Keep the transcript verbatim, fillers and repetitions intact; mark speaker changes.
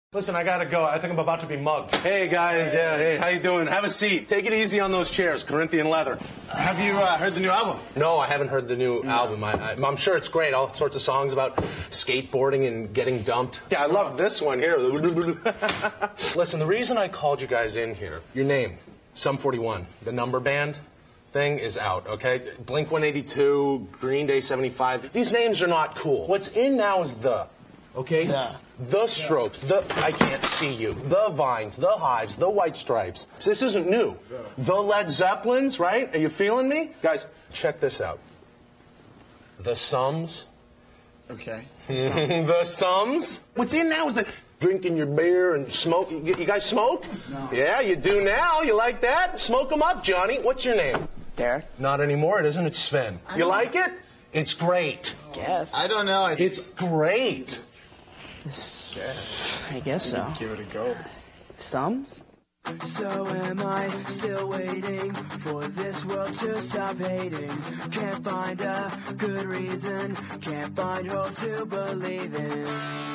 Speaker 1: Listen, I gotta go. I think I'm about to be mugged.
Speaker 2: Hey, guys. Yeah, hey, how you doing? Have a seat. Take it easy on those chairs. Corinthian leather.
Speaker 3: Have you uh, heard the new album?
Speaker 2: No, I haven't heard the new no. album. I, I, I'm sure it's great. All sorts of songs about skateboarding and getting dumped. Yeah, I love this one here. Listen, the reason I called you guys in here, your name, Sum forty-one, the number band thing is out, okay? Blink one eighty-two, Green Day seventy-five. These names are not cool. What's in now is the, okay?
Speaker 3: Yeah.
Speaker 2: The Strokes, the I Can't See You, the Vines, the Hives, the White Stripes. This isn't new. The Led Zeppelins, right? Are you feeling me? Guys, check this out. The Sums.
Speaker 3: Okay.
Speaker 2: The Sums. What's in now is the drinking your beer and smoke. You, you guys smoke?
Speaker 3: No.
Speaker 2: Yeah, you do now. You like that? Smoke them up, Johnny. What's your name?
Speaker 4: Derek.
Speaker 2: Not anymore, it isn't. It's Sven. You like it? It's great.
Speaker 4: Guess.
Speaker 3: I don't know. I
Speaker 2: It's great.
Speaker 4: I guess so.
Speaker 3: Give it a go.
Speaker 4: Sums?
Speaker 5: So am I still waiting for this world to stop hating? Can't find a good reason, can't find hope to believe in.